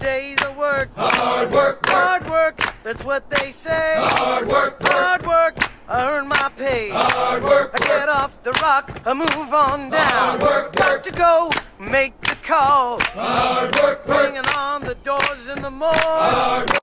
days of work. Hard work, work. Hard work, that's what they say. Hard work, work. Hard work, I earn my pay. Hard work, I work. get off the rock, I move on down. Hard work, Got work. to go, make the call. Hard work, work. Bringing on the doors in the morning. Hard work.